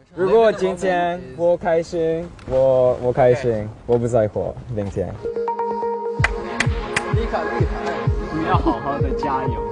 如果今天我开心，我开心，我不在乎明天。 你要好好的加油。